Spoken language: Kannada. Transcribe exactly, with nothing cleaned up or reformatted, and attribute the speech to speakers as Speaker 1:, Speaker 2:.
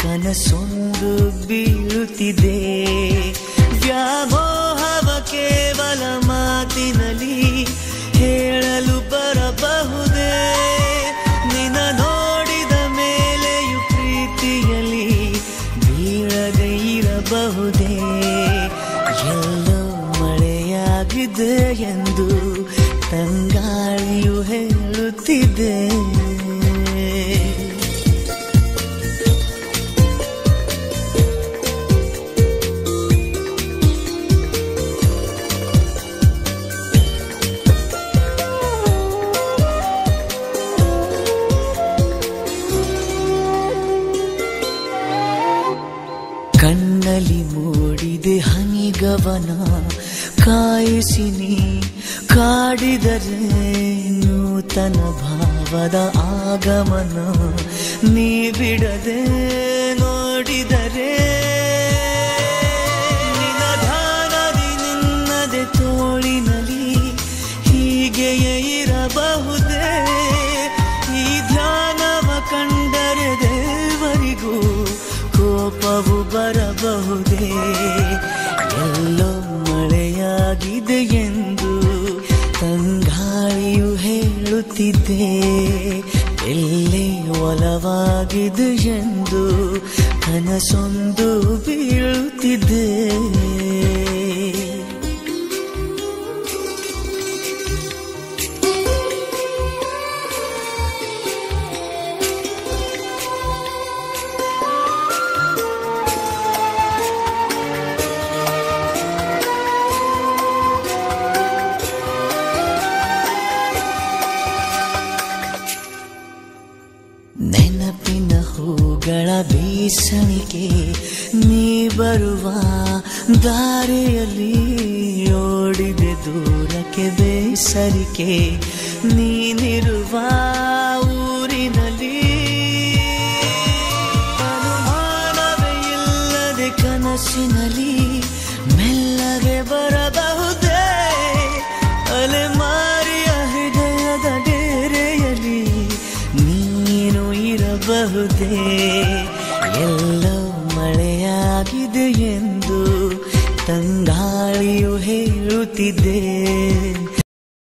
Speaker 1: ಕನಸೊಂದು ಬೀಳುತ್ತಿದೆ. ವ್ಯಾಮೋಹವ ಕೇವಲ ಮಾತಿನಲ್ಲಿ ಹೇಳಲು ಬರಬಹುದೇ? ನಿನ್ನ ನೋಡಿದ ಮೇಲೆಯೂ ಪ್ರೀತಿಯಲ್ಲಿ ಬೀಳದೆ ಇರಬಹುದೇ? ಎಲ್ಲೋ ಮಳೆಯಾಗಿದೆ ಎಂದು ತಂಗಾಳಿಯು ಹೇಳುತ್ತಿದೆ. ಕಣ್ಣಲ್ಲಿ ಮೂಡಿದೆ ಹನಿಗವನ ಕಾಯಿಸಿ ನೀ ಕಾಡಿದರೆ ನೂತನ ಭಾವದ ಆಗಮನ. ನೀ ಬಿಡದೆ ನೋಡಿದರೆ ನಿನ್ನ ಧ್ಯಾನದಿ ನಿನ್ನದೆ ತೋಳಿನಲ್ಲಿ ಹೀಗೆಯೇ ಇರಬಹುದೇ? ಈ ಧ್ಯಾನವ ಕಂಡರೆ ದೇವರಿಗೂ ಕೋಪವು ಬರಬಹುದೇ? ಎಲ್ಲೋ ಮಳೆಯಾಗಿದೆ ಎಂದು ತಂಗಾಳಿಯು ಹೇಳುತ್ತಿದೆ. ಎಲ್ಲೇ ಒಲವಾಗಿದೆ ಎಂದು ಕನಸೊಂದು ಬೀಳುತ್ತಿದೆ. ನೆನಪಿನ ಹೂಗಳ ಬೀಸಣಿಕೆ ನೀ ಬರುವ ದಾರಿಯಲ್ಲಿ ಓಡಿದೆ ದೂರಕ್ಕೆ ಬೇಸರಿಕೆ. ನೀನಿರುವ ಊರಿನಲ್ಲಿ ಅನುಮಾನವೇ ಇಲ್ಲದೆ ಕನಸಿನಲ್ಲಿ ಮೆಲ್ಲಗೆ ಬರಬಹುದೇ? ಅಲೆಮಾರಿಯ ಹೃದಯದ ಡೇರೆಯಲ್ಲಿ ನೀನು ಇರಬಹುದೇ? ಎಲ್ಲೋ ಮಳೆಯಾಗಿದೆ ಎಂದು ತಂಗಾಳಿಯು ಹೇಳುತ್ತಿದೆ.